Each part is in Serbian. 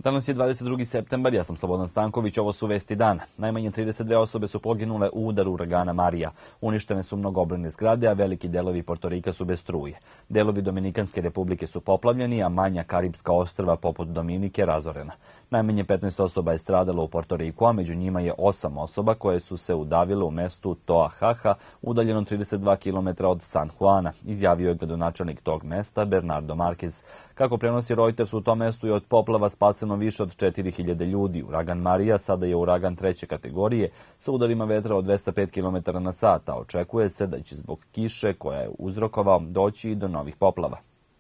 Danas je 22. septembar, ja sam Slobodan Stanković, ovo su vesti dana. Najmanje 32 osobe su poginule u udaru uragana Marija. Uništene su mnogobrojne zgrade, a veliki delovi Portorika su bez struje. Delovi Dominikanske republike su poplavljeni, a manja karipska ostrva poput Dominike razorena. Najmanje 15 osoba je stradalo u Portoriku, a među njima je 8 osoba koje su se udavile u mestu Toahaha, udaljenom 32 km od San Juana, izjavio je gradonačelnik tog mesta Bernardo Marquez. Kako prenosi Reuters, u tom mestu je od poplava spaseno više od 4000 ljudi. Uragan Marija sada je uragan treće kategorije sa udarima vetra od 205 km na sat, a očekuje se da će zbog kiše koja je uzrokovao doći i do novih poplava.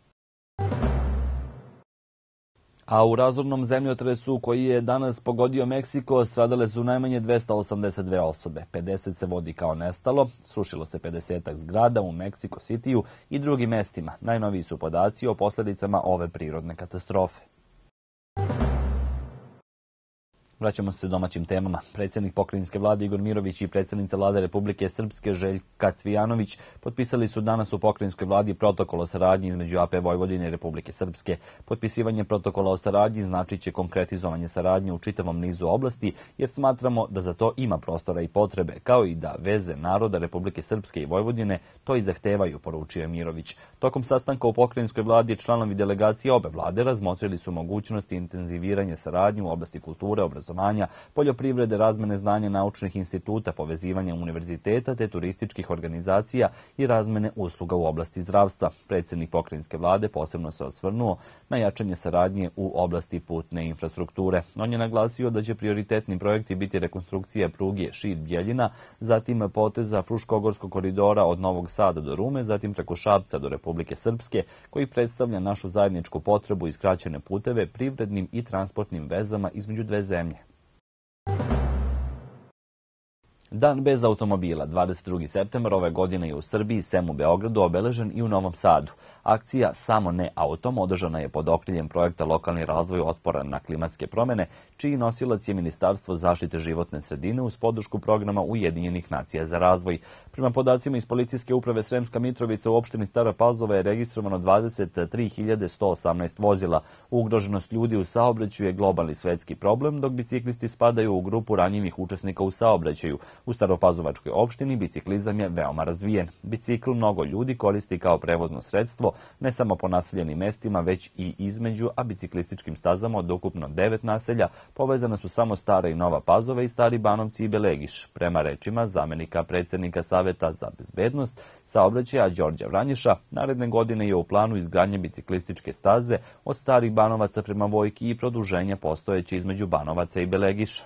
A u razornom zemljotresu koji je danas pogodio Meksiko stradale su najmanje 282 osobe. 50 se vodi kao nestalo, srušilo se 50-ak zgrada u Meksiko Cityu i drugim mestima. Najnoviji su podaci o posljedicama ove prirodne katastrofe. Vraćamo se domaćim temama. Predsjednik pokrajinske vlade Igor Mirović i predsjednica vlade Republike Srpske Željka Cvijanović potpisali su danas u pokrajinskoj vladi protokol o saradnji između AP Vojvodine i Republike Srpske. Potpisivanje protokola o saradnji znači će konkretizovanje saradnje u čitavom nizu oblasti, jer smatramo da za to ima prostora i potrebe, kao i da veze naroda Republike Srpske i Vojvodine to i zahtevaju, poručio je Mirović. Tokom sastanka u pokrajinskoj vladi članovi delegacije obe vlade razmotrili su mogućnosti intenziviranja saradnje u oblasti kulture, obrazovanja, poljoprivrede, razmene znanja naučnih instituta, povezivanja univerziteta te turističkih organizacija i razmene usluga u oblasti zdravstva. Predsjednik pokrajinske vlade posebno se osvrnuo na jačanje saradnje u oblasti putne infrastrukture. On je naglasio da će prioritetni projekti biti rekonstrukcija pruge Šid-Bjeljina, zatim poteza Fruškogorskog koridora od Novog Sada do Rume, zatim preko Šapca do Republike Srpske, koji predstavlja našu zajedničku potrebu i skraćene puteve privrednim i transportnim vezama između dve zemlje. Dan bez automobila, 22. septembar ove godine je u Srbiji, sem u Beogradu, obeležen i u Novom Sadu. Akcija Samo ne autom održana je pod okriljem projekta Lokalni razvoj otporan na klimatske promjene, čiji nosilac je Ministarstvo zaštite životne sredine uz podršku programa Ujedinjenih nacija za razvoj. Prema podacima iz Policijske uprave Sremska Mitrovica u opštini Stara Pazova je registrovano 23.118 vozila. Ugroženost ljudi u saobraćaju je globalni svetski problem, dok biciklisti spadaju u grupu ranjivih učesnika u saobraćaju. U Staropazovačkoj opštini biciklizam je veoma razvijen. Bicikl mnogo ljudi koristi kao prevozno sredstvo, ne samo po naseljenim mestima, već i između, a biciklističkim stazama od ukupno 9 naselja povezana su samo Stara i Nova Pazova i Stari Banovci i Belegiš. Prema rečima zamenika predsjednika Saveta za bezbednost saobraćaja Đorđa Vranješa, naredne godine je u planu izgradnje biciklističke staze od Starih Banovaca prema Vojki i produženje postojeće između Banovaca i Belegiša.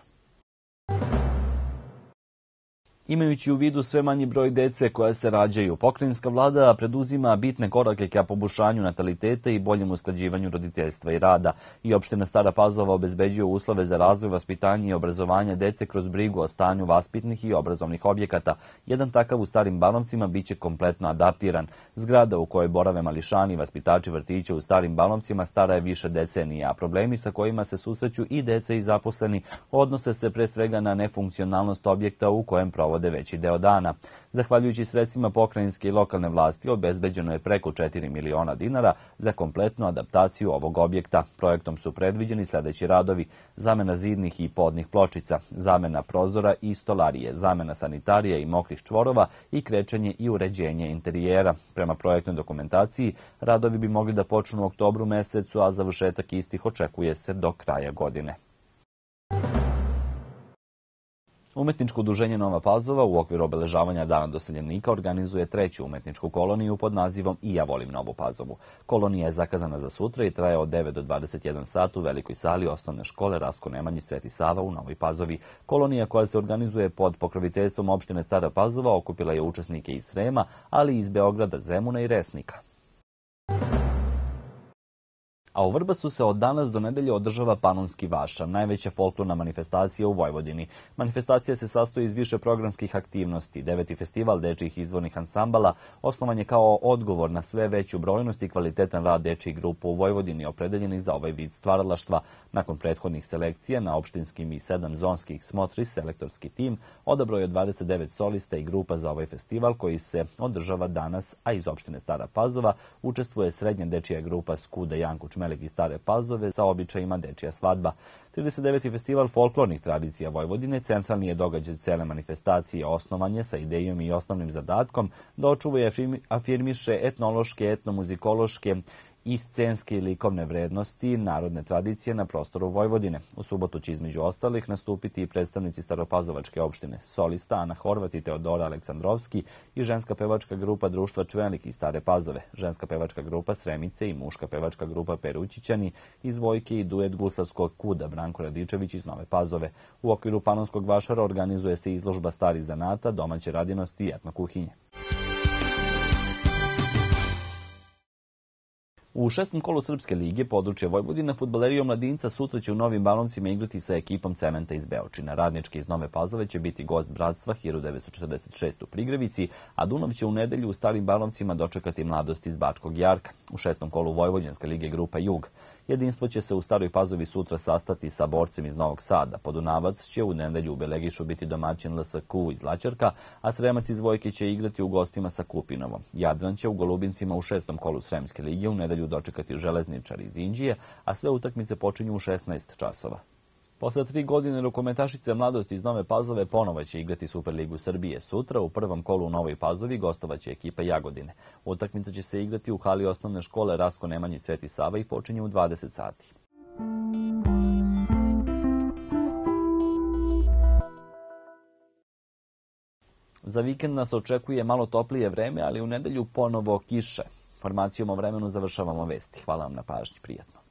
Imajući u vidu sve manji broj dece koja se rađaju, pokrajinska vlada preduzima bitne korake ka poboljšanju nataliteta i boljem usklađivanju roditeljstva i rada. I opština Stara Pazova obezbeđuje uslove za razvoj, vaspitanje i obrazovanje dece kroz brigu o stanju vaspitnih i obrazovnih objekata. Jedan takav u Starim Banovcima biće kompletno adaptiran. Zgrada u kojoj borave mališani i vaspitači vrtića u Starim Banovcima stara je više decenija, a problemi sa kojima se susreću i dece i zaposleni odnose se pre svega na nefunkcionalnost objekta u kojem provode veći deo dana. Zahvaljujući sredstvima pokrajinske i lokalne vlasti obezbeđeno je preko 4 miliona dinara za kompletnu adaptaciju ovog objekta. Projektom su predviđeni sledeći radovi: zamena zidnih i podnih pločica, zamena prozora i stolarije, zamena sanitarija i mokrih čvorova i krečenje i uređenje interijera. Prema projektnoj dokumentaciji, radovi bi mogli da počnu u oktobru mesecu, a završetak istih očekuje se do kraja godine. Umetničko udruženje Nova Pazova u okviru obeležavanja Dana doseljenika organizuje treću umetničku koloniju pod nazivom I ja volim Novu Pazovu. Kolonija je zakazana za sutra i traje od 9 do 21 sat u velikoj sali osnovne škole Rasko Nemanjić Sveti Sava u Novoj Pazovi. Kolonija koja se organizuje pod pokroviteljstvom opštine Stara Pazova okupila je učesnike iz Srema, ali i iz Beograda, Zemuna i Resnika. A u Vrbasu se od danas do nedelje održava Panonski vašar, najveća folklorna manifestacija u Vojvodini. Manifestacija se sastoji iz više programskih aktivnosti. 9. festival dečijih izvornih ansambala osnovan je kao odgovor na sve veću brojnost i kvalitetan rad dečijih grupa u Vojvodini opredeljeni za ovaj vid stvaralaštva. Nakon prethodnih selekcija na opštinskim i 7 zonskih smotri selektorski tim odabrao je 29 solista i grupa za ovaj festival koji se održava danas, a iz opštine Stara Pazova učestvuje srednja dečija grupa Skuda Jankuć Čmelik i Stare Pazove sa običajima dečija svadba. 39. festival folklornih tradicija Vojvodine centralni je događaj cele manifestacije, osnovanje sa idejom i osnovnim zadatkom da očuva i afirmiše etnološke, etnomuzikološke i scenske i likovne vrednosti narodne tradicije na prostoru Vojvodine. U subotu će između ostalih nastupiti i predstavnici Staropazovačke opštine, solista Ana Horvat i Teodora Aleksandrovski i ženska pevačka grupa Društva Čmelik i Stare Pazove, ženska pevačka grupa Sremice i muška pevačka grupa Perućićani iz Vojke i duet guslarskog kuda Branko Radičević iz Nove Pazove. U okviru Panonskog vašara organizuje se izložba starih zanata, domaće radinosti i etno kuhinje. U 6. kolu Srpske lige područje Vojvodina fudbaleri Omladinca sutra će u Novim Banovcima igrati sa ekipom Cementa iz Beočina. Radnički iz Nove Pazove će biti gost Bratstva 1946 u Prigrevici, a Dunav će u nedelju u Starim Banovcima dočekati Mladost iz Bačkog Jarka. U 6. kolu Vojvođanske lige grupa Jug. Jedinstvo će se u Staroj Pazovi sutra sastati sa Borcem iz Novog Sada. Podunavac će u nedelju u Belegišu biti domaćin LSK iz Laćarka, a Sremac iz Vojke će igrati u gostima sa Kupinovom. Jadran će u Golubincima u 6. kolu Sremske lige u nedelju dočekati Železničar iz Inđije, a sve utakmice počinju u 16 časova. Posle 3 godine rukometašice Mladost iz Nove Pazove ponovo će igrati Superligu Srbije. Sutra u prvom kolu u Novoj Pazovi gostovaće ekipa Jagodine. Utakmica će se igrati u hali osnovne škole Rasko Nemanjić Sveti Sava i počinje u 20 sati. Za vikend nas očekuje malo toplije vreme, ali u nedelju ponovo kiše. Informacijom o vremenu završavamo vesti. Hvala vam na pažnji, prijatno.